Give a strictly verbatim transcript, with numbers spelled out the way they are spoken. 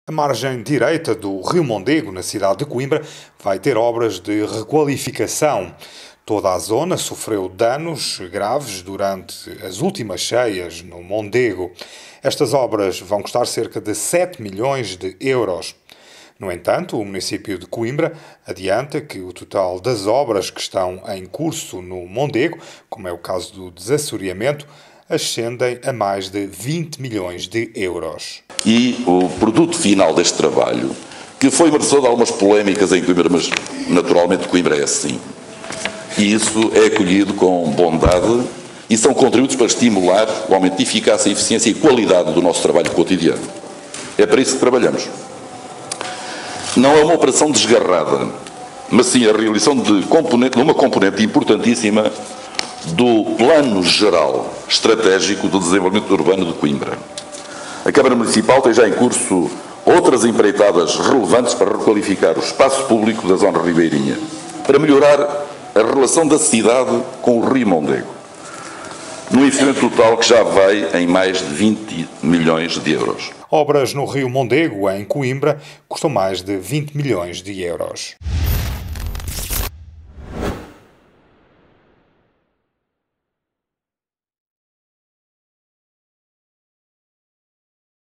A margem direita do Rio Mondego, na cidade de Coimbra, vai ter obras de requalificação. Toda a zona sofreu danos graves durante as últimas cheias no Mondego. Estas obras vão custar cerca de sete milhões de euros. No entanto, o município de Coimbra adianta que o total das obras que estão em curso no Mondego, como é o caso do desassoreamento, ascendem a mais de vinte milhões de euros. E o produto final deste trabalho, que foi merecedor de algumas polémicas em Coimbra, mas naturalmente Coimbra é assim. E isso é acolhido com bondade e são contributos para estimular o aumento de eficácia, eficiência e qualidade do nosso trabalho cotidiano. É para isso que trabalhamos. Não é uma operação desgarrada, mas sim a realização de, componente, de uma componente importantíssima do Plano Geral Estratégico do Desenvolvimento Urbano de Coimbra. A Câmara Municipal tem já em curso outras empreitadas relevantes para requalificar o espaço público da zona ribeirinha, para melhorar a relação da cidade com o Rio Mondego, num investimento total que já vai em mais de vinte milhões de euros. Obras no Rio Mondego, em Coimbra, custam mais de vinte milhões de euros.